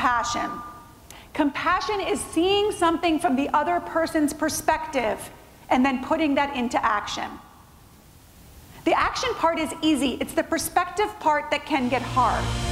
compassion. Compassion is seeing something from the other person's perspective and then putting that into action. The action part is easy. It's the perspective part that can get hard.